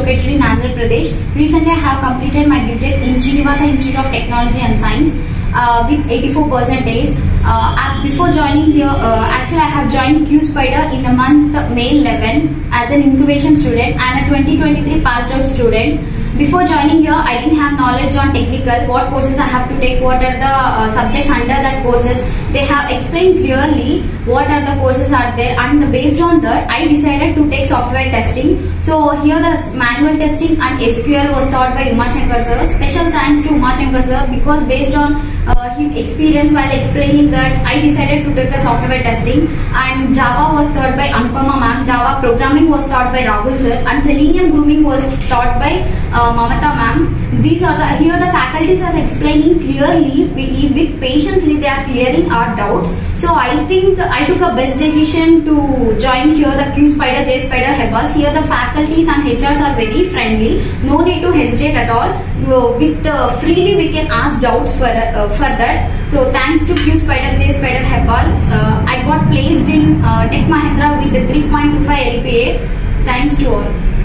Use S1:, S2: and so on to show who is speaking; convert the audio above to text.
S1: located in Andhra Pradesh. Recently, I have completed my BTech in Srinivasa Institute of Technology and Science with 84%. Before joining here, actually I have joined QSpider in the month May 11 as an incubation student. I am a 2023 passed out student. Before joining here, I didn't have knowledge on technical, what courses I have to take, what are the subjects under that courses. They have explained clearly what are the courses are there, and based on that, I decided to take software testing. So here the manual testing and SQL was taught by Umashankar sir. Special thanks to Umashankar sir, because based on his experience while explaining that, I decided to take a software testing. And Java was taught by Anupama ma'am, Java programming was taught by Rahul sir, and Selenium grooming was taught by Mamata ma'am. These are here the faculties are explaining clearly with patiently, they are clearing our doubts. So I think I took a best decision to join here the QSpider, JSpider, Hebbals. Here the faculties and HRs are very friendly. No need to hesitate at all. With freely we can ask doubts for that. So thanks to QSpider, JSpider, Hebbals, I got placed in Tech Mahindra with the 3.25 LPA. Thanks to all.